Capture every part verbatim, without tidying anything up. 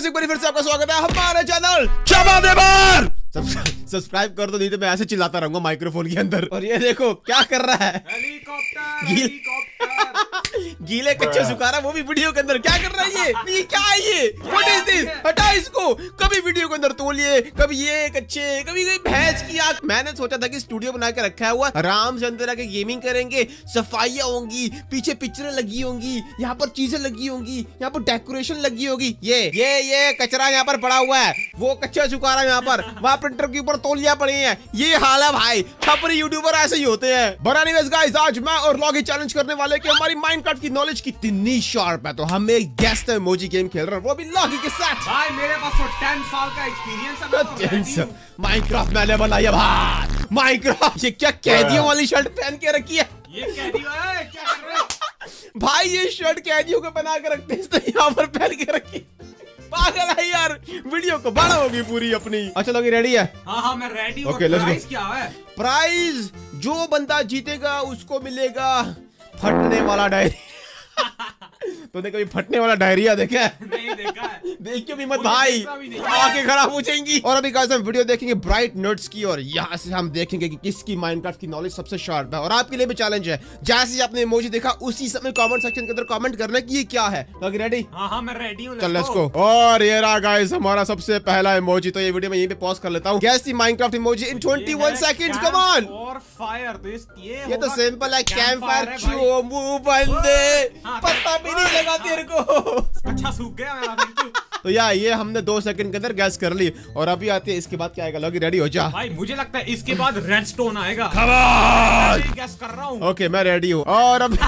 Guys एक बार फिर से आपका स्वागत है हमारे चैनल चबादेवर। सब्सक्राइब कर दो, नहीं तो मैं ऐसे चिल्लाता रहूंगा माइक्रोफोन के अंदर। और ये देखो क्या कर रहा है, हेलीकॉप्टर हेलीकॉप्टर गीले कच्चे सुखा रहा, वो भी वीडियो के अंदर। क्या कर रहा है ये? ये क्या है ये? What is this? हटा इसको। कभी वीडियो के अंदर तोलिए, कभी ये कच्चे, कभी भैंस की आंख। मैंने सोचा था कि स्टूडियो बना के रखा हुआ, आराम से अंदर आके गेमिंग करेंगे, सफाइयां होंगी, पीछे पिक्चरें लगी होंगी, यहाँ पर चीजें लगी होंगी, यहाँ पर डेकोरेशन लगी होगी। ये ये ये कचरा यहाँ पर पड़ा हुआ है, वो कच्चा सुखा रहा है यहाँ पर, वहाँ प्रिंटर के ऊपर तौलिया पड़ी है। ये हाल है भाई, छपरी यूट्यूबर ऐसे ही होते हैं। बट एनीवेज गाइस, आज मैं और लॉगी चैलेंज करने वाले कि हमारी माइनक्राफ्ट की नॉलेज कितनी शार्प है। तो हम एक गेस्ट इमोजी गेम खेल रहे हैं, वो भी लॉगी के साथ। भाई मेरे पास तो टेन साल का एक्सपीरियंस है। माइनक्राफ्ट मैंने बनाई है भाई। माइनक्राफ्ट। ये क्या कैदियों वाली शर्ट पहन के रखी है? ये कैदी है, क्या कर रहे हो भाई? ये शर्ट कैदियों को बना के रखते हैं, तो यहाँ पर पहन के रखी। पागल है यार, वीडियो को बड़ा होगी पूरी अपनी। अच्छा लोग रेडी है? हाँ हाँ मैं रेडी हूँ। Okay, let's go. प्राइस क्या है? प्राइज जो बंदा जीतेगा उसको मिलेगा फटने वाला डायरी। तूने कभी फटने वाला डायरिया देखा है? नहीं देखा है। देख के भी मत भाई, आंखें खराब हो जाएंगी। और अभी गाइस हम वीडियो देखेंगे ब्राइट नर्ड्स की, और यहाँ से हम देखेंगे कि किसकी माइनक्राफ्ट की नॉलेज सबसे शार्प है। और आपके लिए भी चैलेंज है, जैसे ही आपने इमोजी देखा उसी समय कमेंट सेक्शन के अंदर कमेंट करना कि ये क्या है। तो रेडी? हाँ हाँ मैं रेडी हूँ। चल लेट्स गो। और ये रहा गाइस हमारा सबसे पहला इमोजी। तो ये वीडियो में यहीं पे पॉज कर लेता हूँ। Guess the Minecraft emoji in इक्कीस सेकंड्स। Come on. और फायर तो इस ये ये तो सिंपल है, कैंप फायर। चो मुंह बंदे, पता भी नहीं लगा तेरे को। अच्छा सूख गया मेरा, थैंक यू। तो यार ये हमने दो सेकंड के अंदर गैस कर ली। और अभी आती है इसके बाद क्या आएगा। लॉगी रेडी हो जा भाई, मुझे लगता है इसके बाद रेडस्टोन आएगा। मैं गैस कर रहा हूँ। ओके मैं रेडी हूँ। और अब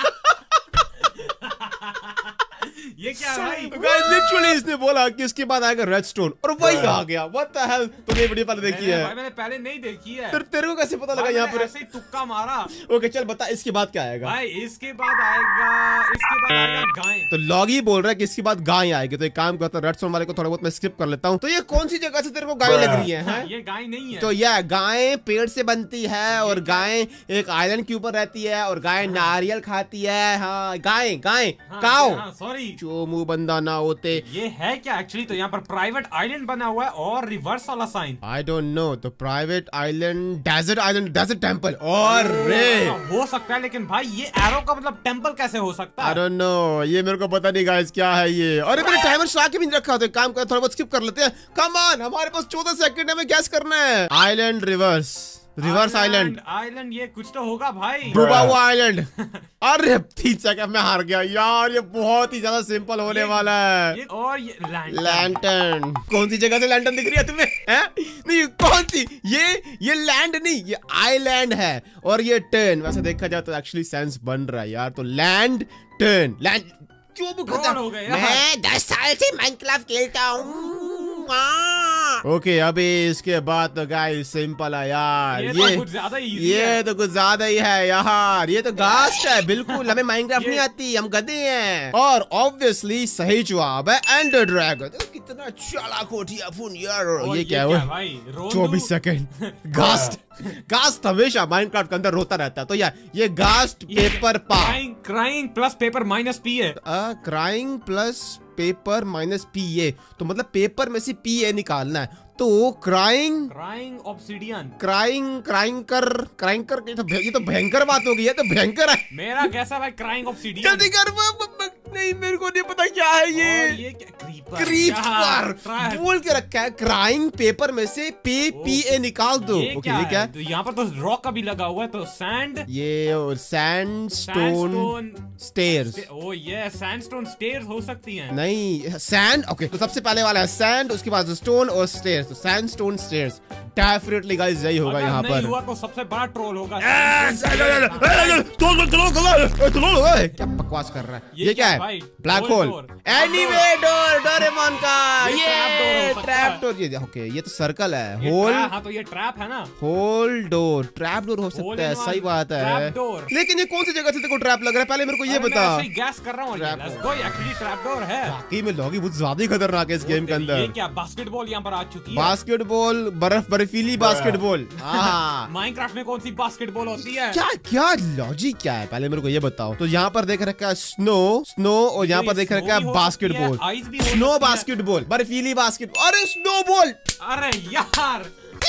ये क्या है भाई? गाइस लिटरली इसने बोला कि इसके बाद आएगा रेडस्टोन, और वही आ गया। What the hell? तूने वीडियो पहले देखी है? भाई मैंने पहले नहीं देखी है। तेरे तेरे को कैसे पता लगा यहाँ पर? ऐसे ही तुक्का मारा। ओके चल बता, इसके बाद क्या आएगा? भाई इसके बाद आएगा, इसके बाद आएगा गाय। तो लॉगी बोल रहा है कि इसके बाद गाय आएगी। तो एक काम करता हूँ, रेडस्टोन वाले को थोड़ा बहुत मैं स्किप कर लेता हूँ। तो ये कौन सी जगह से तेरे को गाय लग रही है? हाँ, ये गाय नहीं है। तो यह गाय पेड़ से बनती है, और गाय एक आइलैंड के ऊपर रहती है, और गाय नारियल खाती है। हाँ गाय गाय काओ। सॉरी जो मुंह बंदा ना होते। ये है क्या एक्चुअली? तो यहाँ पर प्राइवेट आइलैंड बना हुआ है और रिवर्स वाला साइन। I don't know. तो private island, desert island, desert temple. और रे हो सकता है, लेकिन भाई ये एरो का मतलब टेंपल कैसे हो सकता है? आई डोंट नो, ये मेरे को पता नहीं गाइस क्या है ये। और मैंने टाइमर स्टार्ट के भी नहीं रखा, तो एक काम कर, थोड़ा बहुत स्किप कर लेते हैं। कम ऑन, हमारे पास चौदह सेकंड है, हमें गैस करना है। Island reverse, reverse island island ये कुछ तो होगा भाई। डूबा हुआ आइलैंड। अरे तीन सेकंड में हार गया यार, ये बहुत ही ज्यादा सिंपल होने ये, वाला है। ये और ये लैंटर्न। लैंटर्न। कौन सी जगह से लैंटर्न दिख रही है तुम्हें? है? नहीं कौन सी? ये ये लैंड नहीं, ये आइलैंड है। और ये टर्न, वैसे देखा जाए तो एक्चुअली सेंस बन रहा है यार। तो लैंड टर्न, लैंड। मैं दस साल से माइनक्राफ्ट खेलता हूँ। ओके अभी इसके बाद तो गाइस सिंपल है यार। ये ये तो कुछ ज्यादा इजी ये है। तो कुछ ज्यादा ही है यार। ये तो घास्ट है बिल्कुल। हमें माइनक्राफ्ट नहीं आती, हम गधे हैं। और ऑब्वियसली सही जवाब है एंडर ड्रैगन। कितना चालाक होती है फोन यार। ये क्या है भाई? चौबीस सेकंड। घास्ट घास्ट हमेशा माइनक्राफ्ट के अंदर रोता रहता है। तो यार ये घास्ट पेपर पा crying plus paper minus P है। Crying plus paper minus P A. तो मतलब पेपर में से पी ए निकालना है। तो crying crying obsidian. Crying crying कर क्राइंग कर ये तो ये तो भयंकर बात हो गई है। तो भयंकर है मेरा कैसा भाई? Crying obsidian. जल्दी कर। नहीं मेरे को नहीं पता क्या है ये। और ये क्या? क्रीपर। क्रीपर बोल के रखा है। क्राइंग पेपर में से पे पी ए निकाल दो। ये ओके क्या ये क्या है? तो यहाँ पर तो रॉक का भी लगा हुआ है। तो सैंड, ये और सैंड स्टोन स्टेयर्स। ओ ये सैंडस्टोन स्टेयर्स हो सकती हैं। नहीं सैंड। ओके तो सबसे पहले वाला है सैंड, उसके बाद स्टोन और स्टेयर्स। तो sand stone stairs definitely guys यही होगा यहाँ पर। हुआ तो सबसे बड़ा ट्रोल होगा। क्या बकवास कर रहा है? ये क्या है? Black hole. Anyway door, Doraemon का। ये ट्रैप डोर, ये ओके ये तो सर्कल है। ये होल, ट्रैप- हाँ तो ये ट्रैप है ना। होल डोर, ट्रैप डोर हो Hole सकता है, in one, सही बात है। trap door। लेकिन ये कौन सी जगह से तेरे को ट्रैप लग रहा है, पहले मेरे को ये अरे बता। मैं ऐसे ही गैस कर रहा हूँ। Trap let's door। Go, actually trap door है। वाकई में लॉगी बहुत ज्यादा ही खतरनाक है इस गेम के ये अंदर। क्या बास्केटबॉल यहाँ पर आ चुकी है। बास्केटबॉल, बर्फ बर्फीली बास्केटबॉल। हाँ माइनक्राफ्ट में कौन सी बास्केटबॉल होती है। क्या क्या लॉजिक क्या है, पहले मेरे को ये बताओ। तो यहाँ पर देख रखा है स्नो, स्नो और यहाँ पर देख रखा है बास्केटबॉल, स्नो बास्केटबॉल, बर्फीली बास्केटबॉल, अरे स्नो बॉल। अरे यार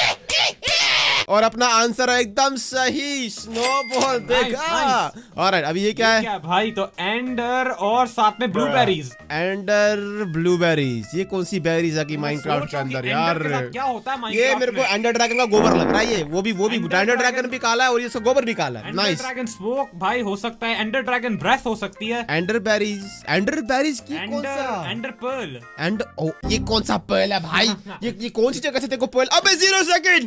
और अपना आंसर है एकदम सही, स्नोबॉल। देखा। ऑलराइट, अभी ये क्या है? क्या भाई, तो एंडर और साथ में ब्लूबेरीज। एंडर ब्लूबेरीज, ये कौन सी बेरीज है कि माइनक्राफ्ट के अंदर यार? क्या होता है ये मेरे को एंडर ड्रैगन का गोबर लग रहा है। ये वो भी वो भी एंडर ड्रैगन भी काला है और ये इसका गोबर भी काला है। नाइस। ड्रैगन स्मोक भाई हो सकता है, एंडर ड्रैगन ब्रेथ हो सकती है। एंडर बेरीज, एंडर बेरीज की कौन सा? Ender Perl. एंड ओ ये कौन सा पर्ल है भाई? ये ये कौन सी जगह से तेरे को पर्ल? अबे जीरो सेकंड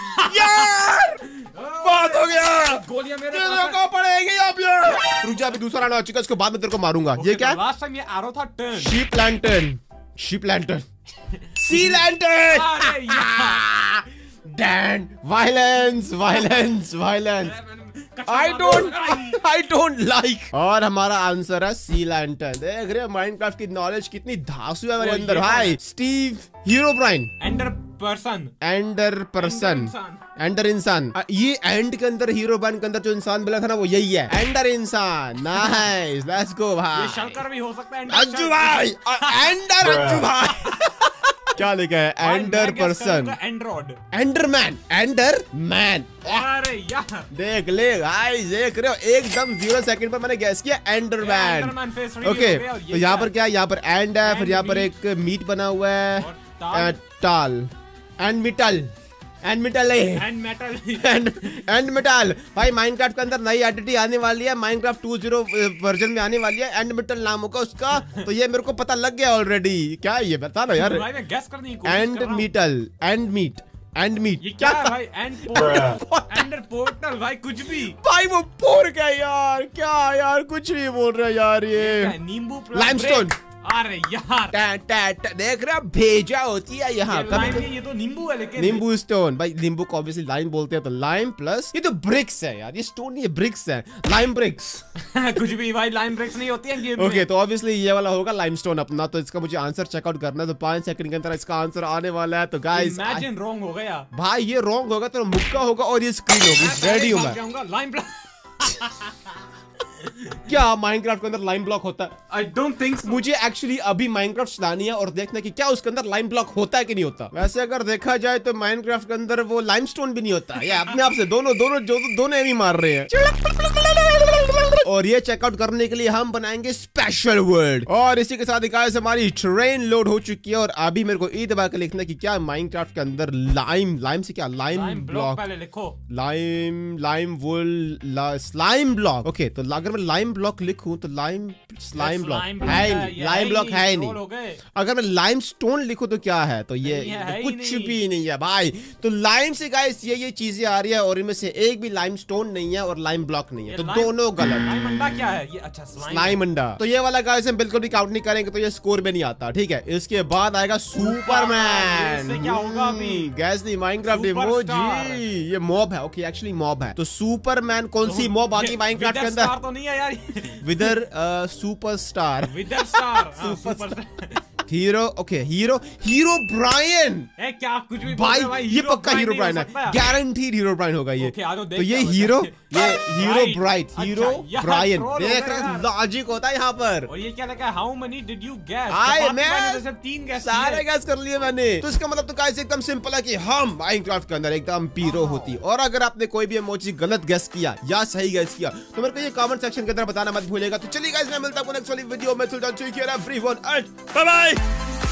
यार, बात हो गया। गोलियां मेरे तेरे को पड़ेगी अब ये। रुक जा, अभी दूसरा राउंड आ चुका है, उसके बाद में तेरे को मारूंगा। ये क्या? लास्ट टाइम ये एरो था turn. Sheep lantern, sheep lantern, sea lantern. अरे यार Dan, violence, violence, violence. I don't, I don't like। और हमारा आंसर है सी लैंटर्न। देख रहे हो माइनक्राफ्ट की नॉलेज कितनी धांसू है मेरे अंदर भाई। Steve Herobrine, ender person, ender person, ender इंसान। ये एंड के अंदर, हीरोब्राइन के अंदर जो इंसान मिला था ना, वो यही है, एंडर इंसान। नाइस, लेट्स गो भाई। ये शंकर भी हो सकता है। अंजू भाई, एंडर अंजू भाई। क्या लिखा है? Ender person, android, enderman, ender man. अरे यार देख ले भाई, देख रहे हो एकदम जीरो सेकंड पर मैंने गैस किया एंडरमैन। ओके, तो यहाँ पर क्या है? यहाँ पर एंड है, फिर यहाँ पर एक मीट बना हुआ है, टाल एंड मिटल, end metal end metal end end metal. भाई माइनक्राफ्ट के अंदर नई आइडेंटिटी आने वाली है, Minecraft two point zero version में आने वाली है, एंड मेटल नाम होगा उसका। तो ये मेरे को पता लग गया ऑलरेडी। क्या है ये, बता ना यार। भाई मैं गेस करने की कोशिश एंड कर रहा हूं। Metal, end meat, end meat. ये क्या है भाई? एंड पोर्टल, एंडर पोर्टल भाई, कुछ भी भाई वो पोर क्या यार, क्या यार कुछ भी बोल रहे यार ये। नींबू, लाइमस्टोन। अरे यार टा, टा, टा, देख रहा भेजा होती है यहाँ ये, कभी लाइम, ये तो नींबू है लेकिन नींबू स्टोन। भाई नींबू को ऑब्वियसली लाइम बोलते हैं, तो लाइम प्लस ये तो ब्रिक्स है यार, ये स्टोन नहीं है, ब्रिक्स है, लाइम ब्रिक्स। कुछ भी भाई, लाइम ब्रिक्स नहीं होती है गेम में। ओके, तो ऑब्वियसली ये वाला होगा लाइमस्टोन अपना। तो इसका मुझे आंसर चेकआउट करना है, तो पांच सेकंड के अंदर इसका आंसर आने वाला है। तो गाइस इमेजिन रॉन्ग हो गया भाई, ये रॉन्ग होगा तो मुक्का होगा और ये स्क्रीन होगी। रेडी हूं मैं। लाइम क्या माइनक्राफ्ट के अंदर लाइम ब्लॉक होता है? I don't think so. मुझे एक्चुअली अभी माइनक्राफ्ट चलानी है और देखना कि क्या उसके अंदर लाइम ब्लॉक होता है कि नहीं होता। वैसे अगर देखा जाए तो माइनक्राफ्ट के अंदर वो लाइमस्टोन भी नहीं होता है, अपने आप से दोनों दोनों जो दोनों एमी मार रहे हैं। और ये चेकआउट करने के लिए हम बनाएंगे स्पेशल वर्ड। और इसी के साथ गाइस हमारी ट्रेन लोड हो चुकी है। और अभी मेरे को ई दबा के लिखना कि क्या माइनक्राफ्ट के अंदर लाइम, लाइम से क्या, लाइम ब्लॉक, पहले लिखो lime, lime wool, slime block. Okay, तो अगर मैं लाइम ब्लॉक लिखूं तो लाइम, स्लाइम ब्लॉक है नहीं, लाइम ब्लॉक है नहीं। अगर मैं लाइम स्टोन लिखूं तो क्या है? तो ये तो कुछ भी नहीं है भाई। तो लाइम से गाइस ये ये चीजें आ रही है और इनमें से एक भी लाइम स्टोन नहीं है और लाइम ब्लॉक नहीं है, तो दोनों गलत। स्लाइम अंडा क्या है ये? अच्छा स्लाइम अंडा। तो ये वाला गाइस हम बिल्कुल भी काउंट नहीं करेंगे, तो ये स्कोर में नहीं आता। ठीक है, इसके बाद आएगा सुपरमैन। क्या होगा अभी? गैस नहीं, माइनक्राफ्ट इमोजी, ये मॉब है। ओके, एक्चुअली मॉब है। तो सुपरमैन कौन सी मॉब आ गई माइनक्राफ्ट के अंदर? तो नहीं है यार, wither superstar, wither star, superstar hero. Okay, hero, Herobrine. ए क्या कुछ भी भाई, भाई ये पक्का हीरो ब्रायन है, गारंटीड हीरो ब्रायन होगा ये। तो ये हीरो, ये हीरो ब्राइट, हीरो ब्रायन। देख रहे लॉजिक होता है यहाँ पर। और ये क्या लगा? How many did you guess? I मैं सिर्फ तीन गेस, सारे गेस कर लिए मैंने। तो इसका मतलब तो गाइस एकदम सिंपल है कि हम माइनक्राफ्ट के अंदर एकदम पीरो होती। और अगर आपने कोई भी इमोजी गलत गेस किया या सही गेस किया तो मेरे को ये कमेंट सेक्शन के अंदर बताना मत भूलिएगा। तो चलिए गाइस, मैं मिलता हूं नेक्स्ट वाली वीडियो में। Everyone, bye bye.